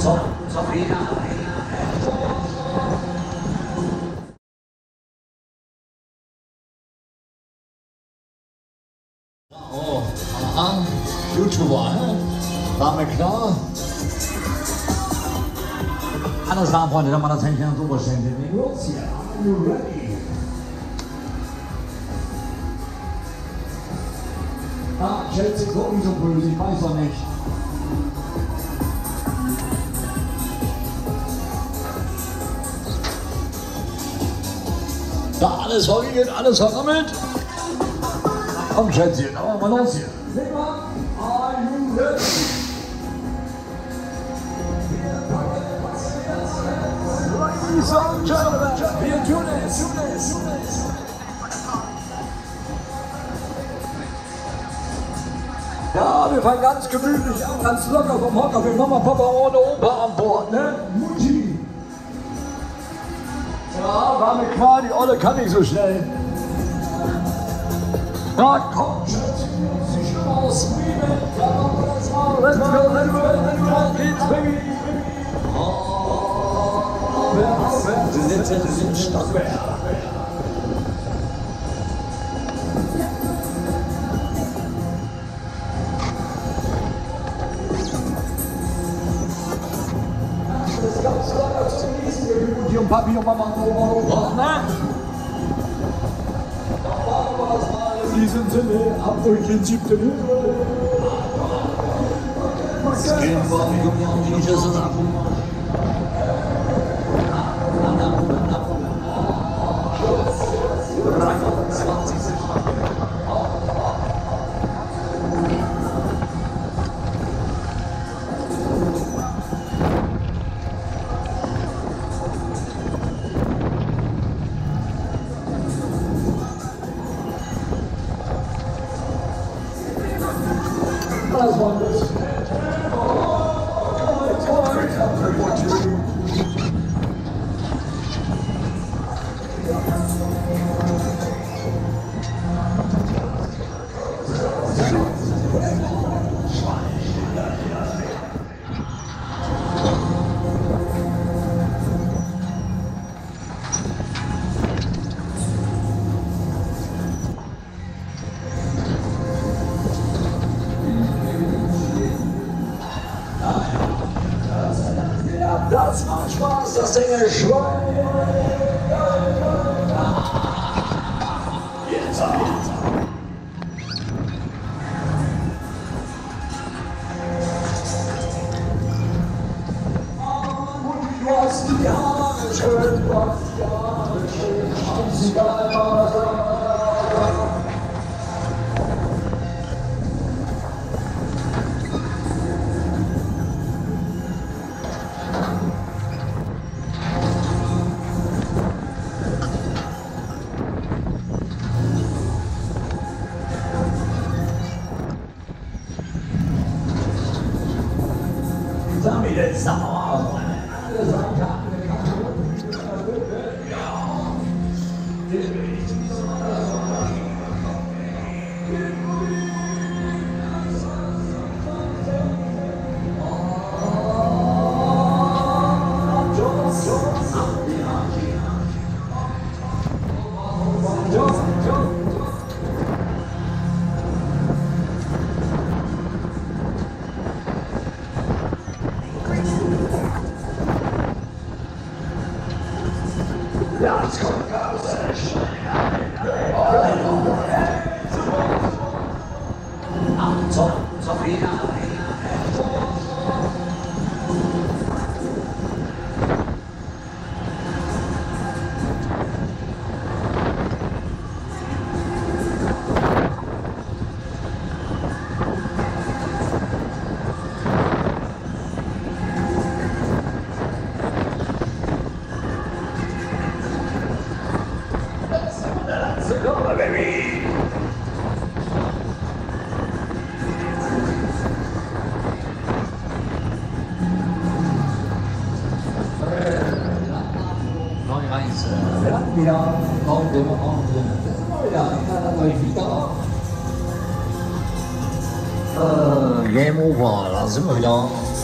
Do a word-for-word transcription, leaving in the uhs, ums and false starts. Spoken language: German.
Top, top, ja. Oh, aha, YouTuber, hä? War mir klar. Alles klar, Freunde, dann mal das Händchen ans Oberschenkel. Los hier, are you ready? Ah, Schätze, gucken so böse, ich weiß doch nicht. Da alles verriegelt, alles versammelt. Komm, Schätzchen, dann machen wir los hier. Sigmar, are you ready? Ladies and Gentlemen, wir tun es, tun es, tun es. Ja, wir fangen ganz gemütlich an, ganz locker vom Hocker. Wir Mama, Papa ohne Opa an Bord, ne? Mutti. Ja, war mir klar, die Olle kann nicht so schnell. Na komm, Schätzchen, sieh schon aus. Ja, komm, let's go, let's go, let's go, let's go, geht's, baby. Sie sitzen im Stockwerk. Das gab's leider zu genießen, ihr Mutti und Papi und Mama und Oma und Opa, ne? Da waren wir das mal in diesem Sinne, habt euch in siebten Himmel. Es geht mal um die Jünger und ab. Alles Wonders. Das macht Spaß, das Ding ist Schwein. Jetzt ab. Du hast die Haare schön, du hast die Haare schön. Scheißegal, was damit ist sauer. Alle sagen, ja, ja, es kommt raus. So, so, ja. Come baby. Neue Reise. Ja, wieder. Bauen wir mal auf. Ja, ich kann euch wieder. Äh, Game over. Da sind wir wieder.